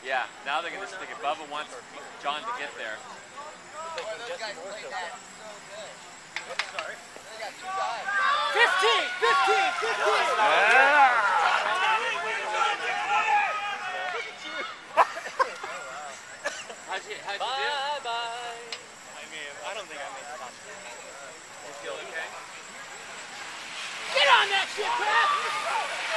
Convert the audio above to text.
Yeah, now they're going to stick it. Bubba wants John to get there. Those guys played that so good. Sorry. They got 2 guys. 15! Yeah. How'd you do? Bye-bye. I mean, I don't think I made the top 10. You feel okay? Get on that shit, Pat!